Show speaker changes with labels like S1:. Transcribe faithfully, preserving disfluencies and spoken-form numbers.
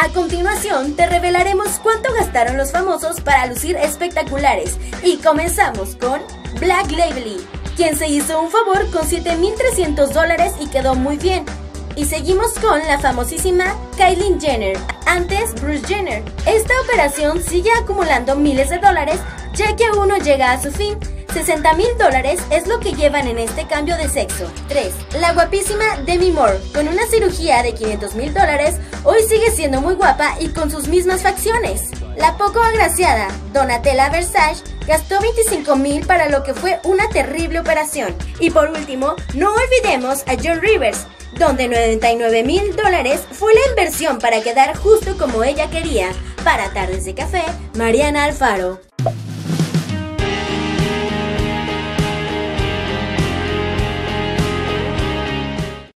S1: A continuación, te revelaremos cuánto gastaron los famosos para lucir espectaculares. Y comenzamos con Blake Lively, quien se hizo un favor con siete mil trescientos dólares y quedó muy bien. Y seguimos con la famosísima Kylie Jenner, antes Bruce Jenner. Esta operación sigue acumulando miles de dólares, ya que aún no llega a su fin. sesenta mil dólares es lo que llevan en este cambio de sexo. tres. La guapísima Demi Moore, con una cirugía de quinientos mil dólares, hoy sigue siendo muy guapa y con sus mismas facciones. La poco agraciada Donatella Versace gastó veinticinco mil para lo que fue una terrible operación. Y por último, no olvidemos a Joan Rivers, donde noventa y nueve mil dólares fue la inversión para quedar justo como ella quería. Para Tardes de Café, Mariana Alfaro.